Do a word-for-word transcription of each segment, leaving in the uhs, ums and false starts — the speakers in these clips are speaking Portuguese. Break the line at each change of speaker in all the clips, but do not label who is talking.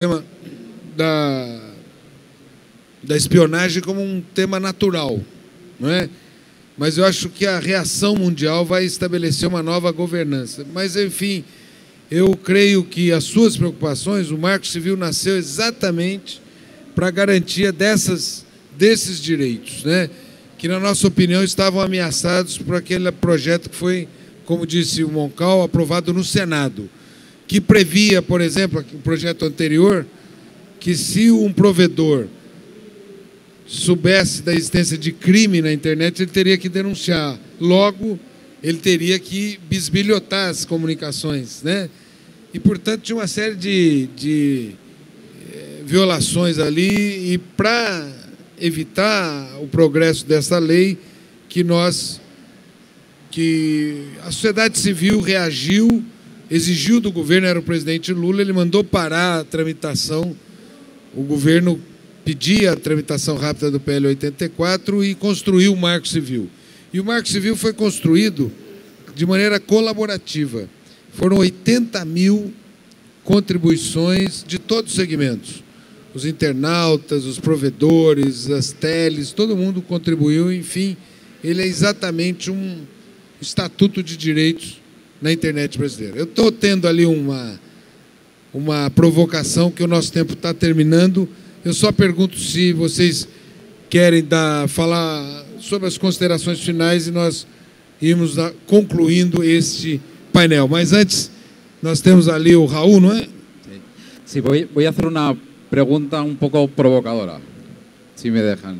da, da espionagem como um tema natural, não é? Mas eu acho que a reação mundial vai estabelecer uma nova governança. Mas, enfim, eu creio que as suas preocupações, o Marco Civil nasceu exatamente para a garantia dessas, desses direitos, né? Que, na nossa opinião, estavam ameaçados por aquele projeto que foi, como disse o Moncal, aprovado no Senado, que previa, por exemplo, o projeto anterior, que se um provedor soubesse da existência de crime na internet, ele teria que denunciar. Logo, ele teria que bisbilhotar as comunicações, né? E, portanto, tinha uma série de, de eh, violações ali, e para evitar o progresso dessa lei, que nós, que a sociedade civil reagiu, exigiu do governo, era o presidente Lula, ele mandou parar a tramitação, o governo pedia a tramitação rápida do P L oitenta e quatro e construiu o Marco Civil. E o Marco Civil foi construído de maneira colaborativa. Foram oitenta mil contribuições de todos os segmentos. Os internautas, os provedores, as teles, todo mundo contribuiu. Enfim, ele é exatamente um estatuto de direitos na internet brasileira. Eu estou tendo ali uma, uma provocação, que o nosso tempo está terminando. Eu só pergunto se vocês querem dar, falar sobre as considerações finais e nós irmos concluindo este painel. Mas antes, nós temos ali o Raul, ¿no es?
Sí, voy, voy a hacer una pregunta un poco provocadora, si me dejan.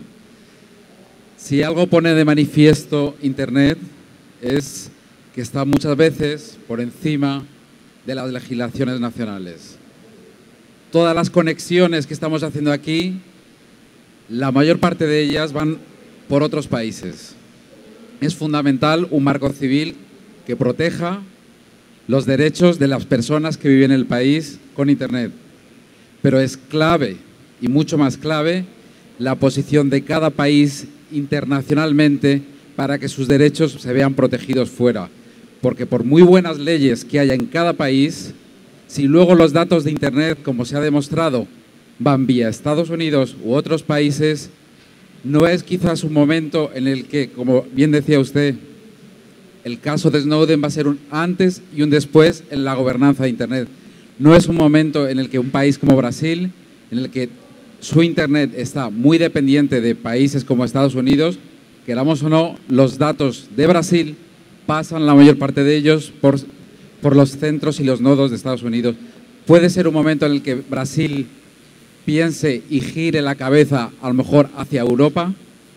Si algo pone de manifiesto Internet es que está muchas veces por encima de las legislaciones nacionales. Todas las conexiones que estamos haciendo aquí, la mayor parte de ellas van por otros países. Es fundamental un marco civil que proteja los derechos de las personas que viven en el país con Internet. Pero es clave, y mucho más clave, la posición de cada país internacionalmente para que sus derechos se vean protegidos fuera. Porque por muy buenas leyes que haya en cada país, si luego los datos de Internet, como se ha demostrado, van vía Estados Unidos u otros países, no es quizás un momento en el que, como bien decía usted, el caso de Snowden va a ser un antes y un después en la gobernanza de Internet. No es un momento en el que un país como Brasil, en el que su Internet está muy dependiente de países como Estados Unidos, queramos o no, los datos de Brasil pasan, la mayor parte de ellos, por, por los centros y los nodos de Estados Unidos. Puede ser un momento en el que Brasil piense y gire la cabeza, a lo mejor, hacia Europa.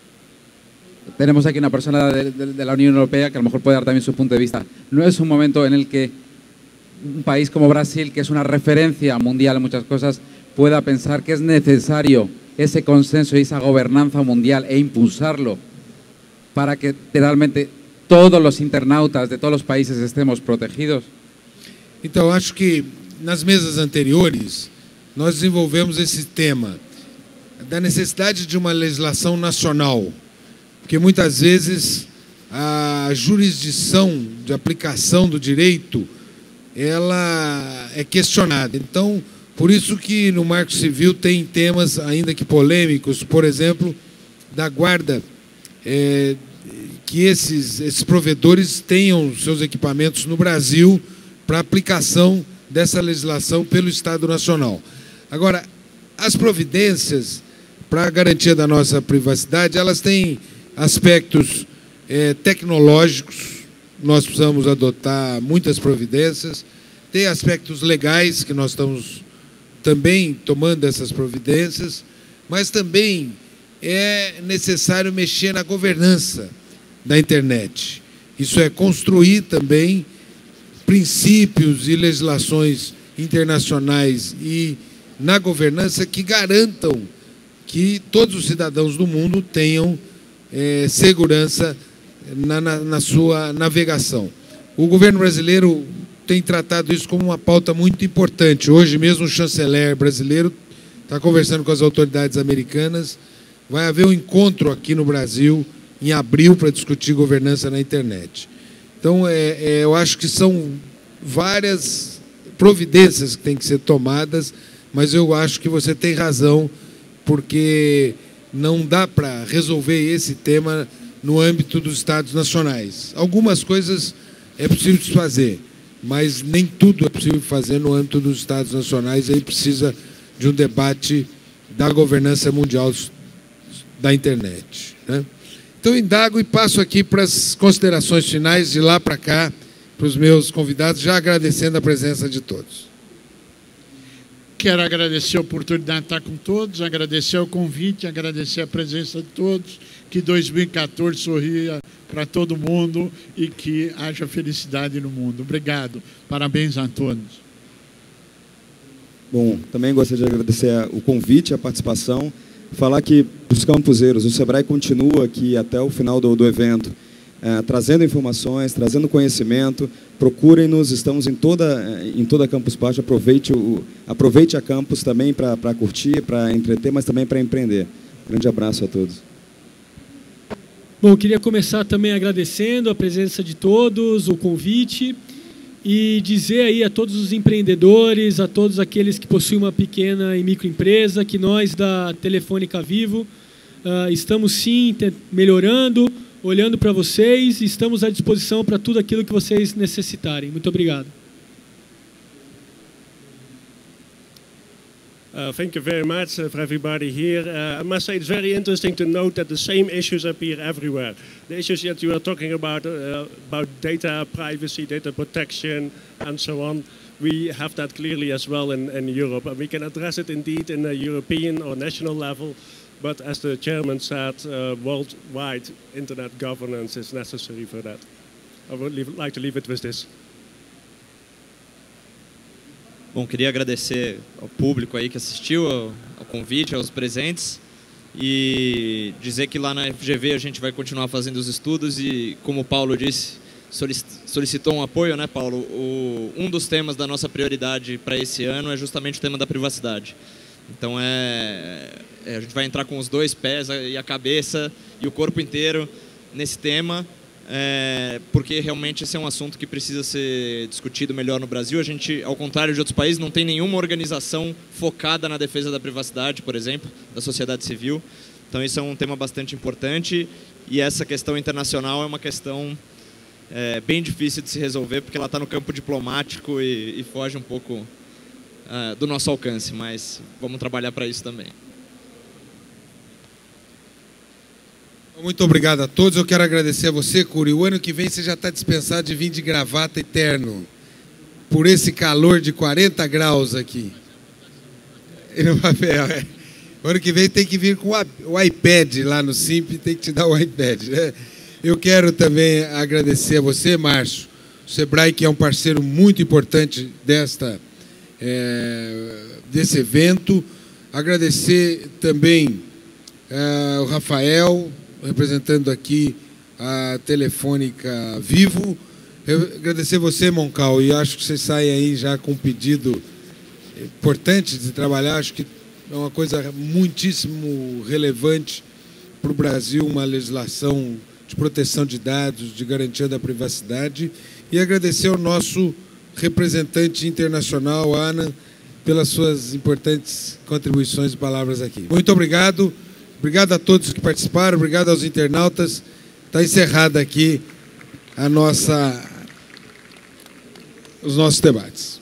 Tenemos aquí una persona de, de, de la Unión Europea que a lo mejor puede dar también su punto de vista. No es un momento en el que un país como Brasil, que es una referencia mundial en muchas cosas, pueda pensar que es necesario ese consenso y esa gobernanza mundial e impulsarlo para que realmente todos los internautas de todos os países estemos protegidos?
Então, acho que nas mesas anteriores nós desenvolvemos esse tema da necessidade de uma legislação nacional, porque muitas vezes a jurisdição de aplicação do direito ela é questionada. Então, por isso que no Marco Civil tem temas ainda que polêmicos, por exemplo, da guarda, é, que esses, esses provedores tenham seus equipamentos no Brasil para aplicação dessa legislação pelo Estado Nacional. Agora, as providências para a garantia da nossa privacidade, elas têm aspectos é, tecnológicos, nós precisamos adotar muitas providências, tem aspectos legais, que nós estamos também tomando essas providências, mas também é necessário mexer na governança da internet. Isso é construir também princípios e legislações internacionais e na governança que garantam que todos os cidadãos do mundo tenham é, segurança na, na, na sua navegação. O governo brasileiro tem tratado isso como uma pauta muito importante. Hoje mesmo o chanceler brasileiro está conversando com as autoridades americanas. Vai haver um encontro aqui no Brasil em abril para discutir governança na internet. Então, é, é, eu acho que são várias providências que têm que ser tomadas mas eu acho que você tem razão, porque não dá para resolver esse tema no âmbito dos Estados nacionais. Algumas coisas é possível fazer, mas nem tudo é possível fazer no âmbito dos Estados nacionais, aí precisa de um debate da governança mundial da internet, né? Então, indago e passo aqui para as considerações finais, de lá para cá, para os meus convidados, já agradecendo a presença de todos.
Quero agradecer a oportunidade de estar com todos, agradecer o convite, agradecer a presença de todos, que dois mil e quatorze sorria para todo mundo e que haja felicidade no mundo. Obrigado, parabéns a todos.
Bom, também gostaria de agradecer o convite, a participação, falar que os campuseiros, o Sebrae continua aqui até o final do, do evento, é, trazendo informações, trazendo conhecimento. Procurem-nos, estamos em toda, em toda a Campus Party, aproveite, o, aproveite a Campus também para curtir, para entreter, mas também para empreender. Grande abraço a todos.
Bom, eu queria começar também agradecendo a presença de todos, o convite, e dizer aí a todos os empreendedores, a todos aqueles que possuem uma pequena e microempresa, que nós da Telefônica Vivo uh, estamos sim melhorando, olhando para vocês, e estamos à disposição para tudo aquilo que vocês necessitarem. Muito obrigado.
Uh, thank you very much uh, for everybody here. Uh, I must say it's very interesting to note that the same issues appear everywhere. The issues that you are talking about, uh, about data privacy, data protection, and so on, we have that clearly as well in, in Europe. And we can address it indeed in a European or national level, but as the chairman said, uh, worldwide internet governance is necessary for that. I would leave, like to leave it with this.
Bom, queria agradecer ao público aí que assistiu, ao, ao convite, aos presentes, e dizer que lá na F G V a gente vai continuar fazendo os estudos e, como o Paulo disse, solicitou um apoio, né, Paulo? O, um dos temas da nossa prioridade para esse ano é justamente o tema da privacidade. Então, é, é, a gente vai entrar com os dois pés e a cabeça e o corpo inteiro nesse tema, É, porque realmente esse é um assunto que precisa ser discutido melhor no Brasil. A gente, ao contrário de outros países, não tem nenhuma organização focada na defesa da privacidade, por exemplo, da sociedade civil. Então isso é um tema bastante importante, e essa questão internacional é uma questão é, bem difícil de se resolver, porque ela está no campo diplomático e, e foge um pouco é, do nosso alcance, mas vamos trabalhar para isso também.
Muito obrigado a todos. Eu quero agradecer a você, Curi. O ano que vem você já está dispensado de vir de gravata e terno, por esse calor de quarenta graus aqui. E no papel, é. O ano que vem tem que vir com o iPad lá no Simp, tem que te dar o iPad, né? Eu quero também agradecer a você, Márcio, o Sebrae, que é um parceiro muito importante desta, é, desse evento. Agradecer também é, o Rafael, representando aqui a Telefônica Vivo. Eu agradecer você, Moncal, e acho que você sai aí já com um pedido importante de trabalhar. Acho que é uma coisa muitíssimo relevante para o Brasil, uma legislação de proteção de dados, de garantia da privacidade. E agradecer ao nosso representante internacional, Ana, pelas suas importantes contribuições e palavras aqui. Muito obrigado. Obrigado a todos que participaram, obrigado aos internautas. Está encerrada aqui a nossa, os nossos debates.